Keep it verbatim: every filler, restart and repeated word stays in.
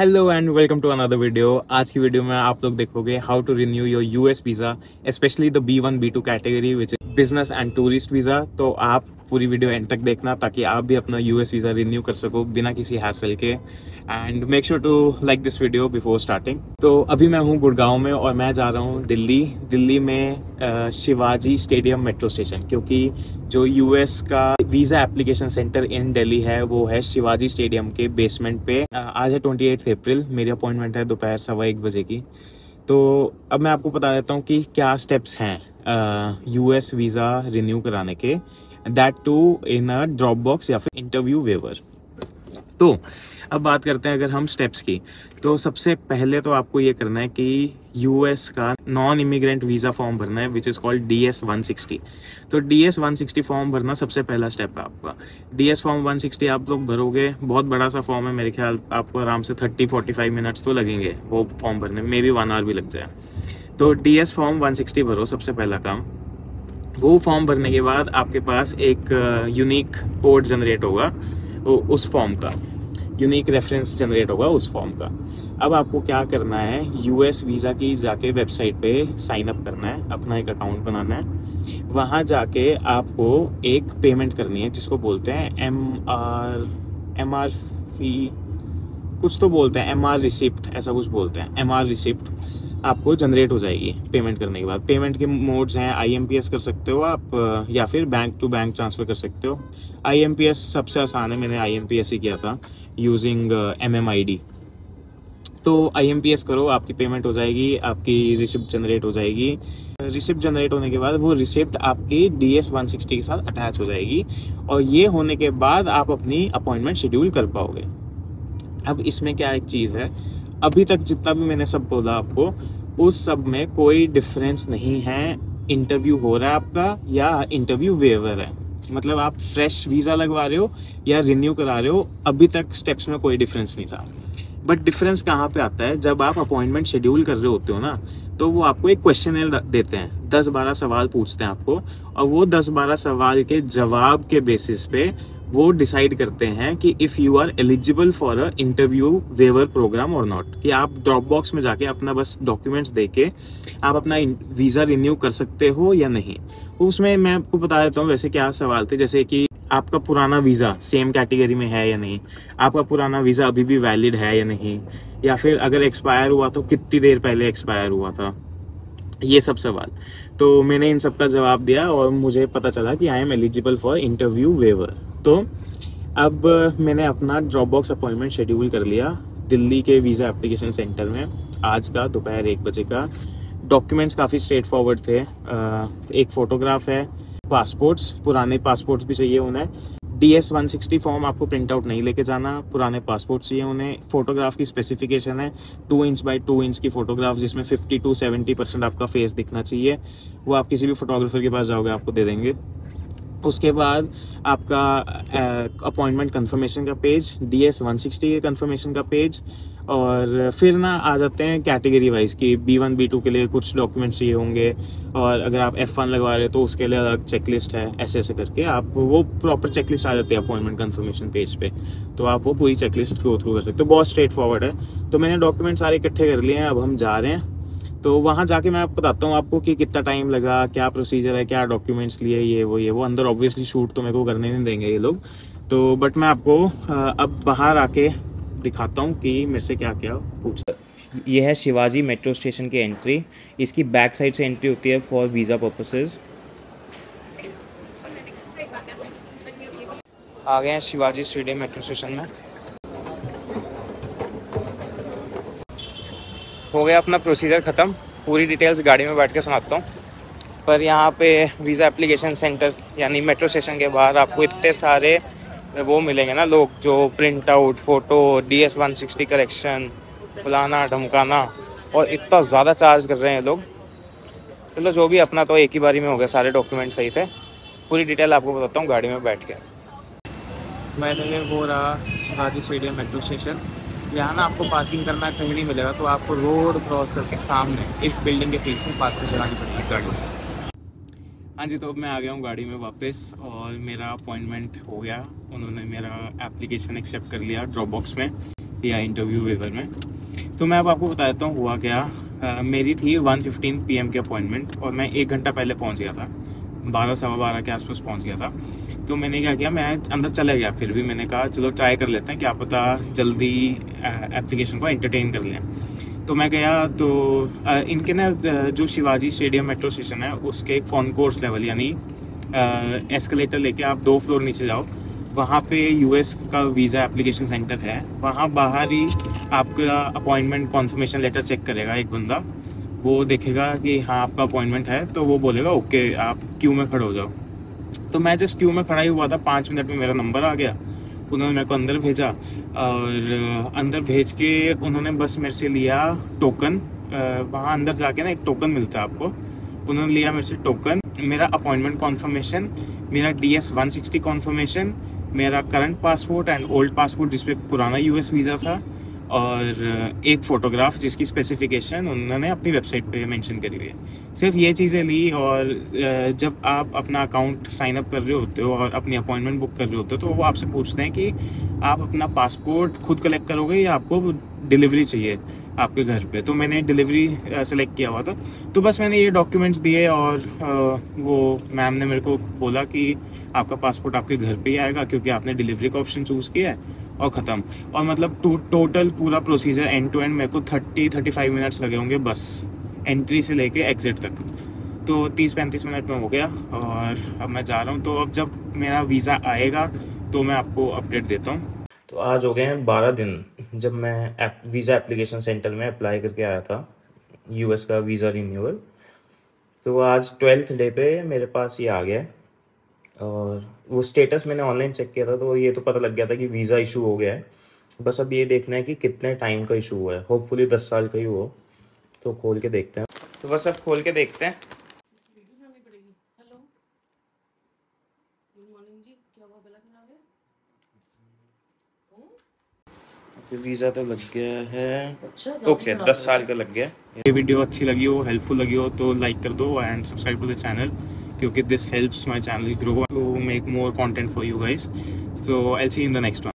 Hello and welcome to another video. आज की video में आप लोग देखोगे how to renew your US visa, specially the B one B two category which is business and tourist visa. तो आप पूरी वीडियो एंड तक देखना ताकि आप भी अपना यूएस वीज़ा रिन्यू कर सको बिना किसी हैसल के। And make sure to like this video before starting. तो अभी मैं हूँ गुड़गांव में और मैं जा रहा हूँ दिल्ली दिल्ली में शिवाजी स्टेडियम मेट्रो स्टेशन, क्योंकि जो यूएस का visa application centre in Delhi है वो है शिवाजी स्टेडियम के बेसमेंट पे। आज है अट्ठाईस अप्रैल, मेरी अपॉइंटमेंट है दोपहर सवा एक बजे की। तो अब मैं आपको बता देता हूँ कि क्या स्टेप्स हैं यूएस वीज़ा रिन्यू कराने के, that too in a drop box या फिर इंटरव्यू वेवर। तो अब बात करते हैं अगर हम स्टेप्स की, तो सबसे पहले तो आपको ये करना है कि यूएस का नॉन इमिग्रेंट वीज़ा फॉर्म भरना है which is called D S one sixty. तो D S one sixty form भरना सबसे पहला स्टेप है आपका। D S form one sixty आप लोग भरोगे, बहुत बड़ा सा फॉर्म है, मेरे ख्याल आपको आराम से थर्टी फोर्टी फाइव मिनट्स तो लगेंगे वो फॉर्म भरने में, मे बी वन आवर भी लग जाए। तो D S form one sixty भरो, सबसे पहला काम। वो फॉर्म भरने के बाद आपके पास एक यूनिक कोड जनरेट होगा उस फॉर्म का, यूनिक रेफरेंस जनरेट होगा उस फॉर्म का। अब आपको क्या करना है, यूएस वीज़ा की जाके वेबसाइट पे साइन अप करना है, अपना एक अकाउंट बनाना है। वहाँ जाके आपको एक पेमेंट करनी है जिसको बोलते हैं M R M R fee, कुछ तो बोलते हैं एम आर रिसिप्ट, ऐसा कुछ बोलते हैं। एम आर रिसिप्ट आपको जनरेट हो जाएगी पेमेंट करने के बाद। पेमेंट के मोड्स हैं, आई एम पी एस कर सकते हो आप या फिर बैंक टू बैंक ट्रांसफ़र कर सकते हो। आई एम पी एस सबसे आसान है, मैंने आई एम पी एस ही किया था using M M I D. तो आई एम पी एस करो, आपकी पेमेंट हो जाएगी, आपकी रिसिप्ट जनरेट हो जाएगी। रिसिप्ट जनरेट होने के बाद वो रिसिप्ट आपकी डी एस वन सिक्सटी के साथ अटैच हो जाएगी और ये होने के बाद आप अपनी अपॉइंटमेंट शेड्यूल कर पाओगे। अब इसमें क्या एक चीज़ है, अभी तक जितना भी मैंने सब बोला आपको, उस सब में कोई डिफरेंस नहीं है इंटरव्यू हो रहा है आपका या इंटरव्यू वेवर है। मतलब आप फ्रेश वीज़ा लगवा रहे हो या रिन्यू करा रहे हो, अभी तक स्टेप्स में कोई डिफरेंस नहीं था। बट डिफरेंस कहाँ पे आता है, जब आप अपॉइंटमेंट शेड्यूल कर रहे होते हो ना, तो वो आपको एक क्वेश्चनर देते हैं, दस बारह सवाल पूछते हैं आपको, और वो दस बारह सवाल के जवाब के बेसिस पे वो डिसाइड करते हैं कि if you are eligible for a interview waiver program और नॉट, कि आप ड्रॉप बॉक्स में जाके अपना बस डॉक्यूमेंट्स दे के आप अपना वीज़ा रिन्यू कर सकते हो या नहीं। उसमें मैं आपको बता देता हूँ वैसे क्या सवाल थे, जैसे कि आपका पुराना वीज़ा सेम कैटेगरी में है या नहीं, आपका पुराना वीज़ा अभी भी वैलिड है या नहीं, या फिर अगर एक्सपायर हुआ तो कितनी देर पहले एक्सपायर हुआ था, ये सब सवाल। तो मैंने इन सब का जवाब दिया और मुझे पता चला कि I am eligible for interview waiver. तो अब मैंने अपना ड्रॉप बॉक्स अपॉइंटमेंट शेड्यूल कर लिया दिल्ली के वीज़ा एप्लीकेशन सेंटर में, आज का दोपहर एक बजे का। डॉक्यूमेंट्स काफ़ी स्ट्रेट फॉरवर्ड थे, एक फ़ोटोग्राफ है, पासपोर्ट्स, पुराने पासपोर्ट्स भी चाहिए उन्हें, D S one sixty form आपको प्रिंट आउट नहीं लेके जाना, पुराने पासपोर्ट चाहिए उन्हें। फोटोग्राफ की स्पेसिफिकेशन है two inch by two inch की फ़ोटोग्राफ जिसमें फिफ्टी टू सेवेंटी परसेंट आपका फेस दिखना चाहिए, वो आप किसी भी फोटोग्राफर के पास जाओगे आपको दे देंगे। उसके बाद आपका अपॉइंटमेंट कंफर्मेशन का पेज, डी एस वन सिक्सटी के कंफर्मेशन का पेज, और फिर ना आ जाते हैं कैटेगरी वाइज की बी वन बी टू के लिए कुछ डॉक्यूमेंट्स चाहिए होंगे, और अगर आप एफ वन लगवा रहे हो तो उसके लिए अलग चेकलिस्ट है, ऐसे ऐसे करके आप वो प्रॉपर चेकलिस्ट आ जाती है अपॉइंटमेंट कंफर्मेशन पेज पे, तो आप वो पूरी चेकलिस्ट गो थ्रू कर सकते हो। बहुत स्ट्रेट फॉरवर्ड है। तो मैंने डॉक्यूमेंट सारे इकट्ठे कर लिए हैं, अब हम जा रहे हैं। तो वहाँ जाके मैं बताता हूँ आपको कि कितना टाइम लगा, क्या प्रोसीजर है, क्या डॉक्यूमेंट्स लिए, ये वो ये वो अंदर ऑब्वियसली शूट तो मेरे को करने नहीं देंगे ये लोग, तो बट मैं आपको अब बाहर आके दिखाता हूँ कि मेरे से क्या क्या पूछा। ये है शिवाजी मेट्रो स्टेशन की एंट्री, इसकी बैक साइड से एंट्री होती है फॉर वीज़ा पर्पसेस। आ गए हैं शिवाजी स्टेडियम मेट्रो स्टेशन में। हो गया अपना प्रोसीजर ख़त्म, पूरी डिटेल्स गाड़ी में बैठ के सुनाता हूँ। पर यहाँ पे वीज़ा एप्लीकेशन सेंटर यानी मेट्रो स्टेशन के बाहर आपको इतने सारे वो मिलेंगे ना लोग, जो print out, photo, D S one sixty correction, फलाना ढमकाना, और इतना ज़्यादा चार्ज कर रहे हैं लोग। चलो जो भी, अपना तो एक ही बारी में हो गया, सारे डॉक्यूमेंट सही थे। पूरी डिटेल आपको बताता हूँ गाड़ी में बैठ के। मैंने वो रहा शिवाजी स्टेडियम मेट्रो स्टेशन। यहाँ ना आपको पार्किंग करना कहीं नहीं मिलेगा, तो आपको रोड क्रॉस करके सामने इस बिल्डिंग के पीछे में पार्किंग चलानी पड़ेगी गाड़ी। हाँ जी, तो अब मैं आ गया हूँ गाड़ी में वापस और मेरा अपॉइंटमेंट हो गया। उन्होंने मेरा एप्लीकेशन एक्सेप्ट कर लिया ड्रॉप बॉक्स में। या इंटरव्यू वेवर में। तो मैं अब आपको बताता हूँ हुआ क्या। uh, मेरी थी वन फिफ्टीन पी एम की अपॉइंटमेंट और मैं एक घंटा पहले पहुँच गया था, बारह सवा बारह के आसपास पहुँच गया था। तो मैंने क्या किया, मैं अंदर चला गया, फिर भी मैंने कहा चलो ट्राई कर लेते हैं, क्या पता जल्दी एप्लीकेशन को एंटरटेन कर लें। तो मैं गया तो इनके ना जो शिवाजी स्टेडियम मेट्रो स्टेशन है उसके कॉन्कोर्स लेवल यानी एस्केलेटर लेके आप दो फ्लोर नीचे जाओ, वहाँ पे यूएस का वीज़ा एप्लीकेशन सेंटर है। वहाँ बाहर ही आपका अपॉइंटमेंट कॉन्फर्मेशन लेटर चेक करेगा एक बंदा, वो देखेगा कि हाँ आपका अपॉइंटमेंट है तो वो बोलेगा ओके आप क्यू में खड़े हो जाओ। तो मैं जस्ट क्यू में खड़ा ही हुआ था, पाँच मिनट में मेरा नंबर आ गया। उन्होंने मेरे को अंदर भेजा और अंदर भेज के उन्होंने बस मेरे से लिया टोकन। वहाँ अंदर जाके ना एक टोकन मिलता है आपको, उन्होंने लिया मेरे से टोकन, मेरा अपॉइंटमेंट कॉन्फर्मेशन, मेरा D S one sixty confirmation, मेरा current passport and old passport जिसपे पुराना यूएस वीज़ा था, और एक फ़ोटोग्राफ जिसकी स्पेसिफिकेशन उन्होंने अपनी वेबसाइट पे मेंशन करी हुई है। सिर्फ ये चीज़ें ली। और जब आप अपना अकाउंट साइन अप कर रहे होते हो और अपनी अपॉइंटमेंट बुक कर रहे होते हो तो वो आपसे पूछते हैं कि आप अपना पासपोर्ट खुद कलेक्ट करोगे या आपको डिलीवरी चाहिए आपके घर पे। तो मैंने डिलीवरी सेलेक्ट किया हुआ था, तो बस मैंने ये डॉक्यूमेंट्स दिए और वो मैम ने मेरे को बोला कि आपका पासपोर्ट आपके घर पे ही आएगा क्योंकि आपने डिलीवरी का ऑप्शन चूज़ किया है, और ख़त्म। और मतलब टो, टोटल पूरा प्रोसीजर एंड टू एंड मेरे को थर्टी थर्टी फाइव मिनट्स लगे होंगे बस एंट्री से लेके एग्ज़िट तक। तो तीस पैंतीस मिनट में हो गया और अब मैं जा रहा हूँ। तो अब जब मेरा वीज़ा आएगा तो मैं आपको अपडेट देता हूँ। तो आज हो गए हैं बारह दिन जब मैं एप, वीज़ा एप्लीकेशन सेंटर में अप्लाई करके आया था यूएस का वीज़ा रिन्यूअल। तो आज ट्वेल्थ डे पे मेरे पास ये आ गया और वो स्टेटस मैंने ऑनलाइन चेक किया था तो ये तो पता लग गया था कि वीज़ा इशू हो गया है। बस अब ये देखना है कि कितने टाइम का इशू हुआ है, होपफुली दस साल का ही हो। तो खोल के देखते हैं। तो बस अब खोल के देखते हैं। वीज़ा तो लग गया है, ओके दस साल का लग गया। ये वीडियो अच्छी लगी हो, हेल्पफुल लगी हो तो लाइक कर दो and subscribe to the channel क्योंकि this helps my channel grow to make more content for you guys. So I'll see you in the next one.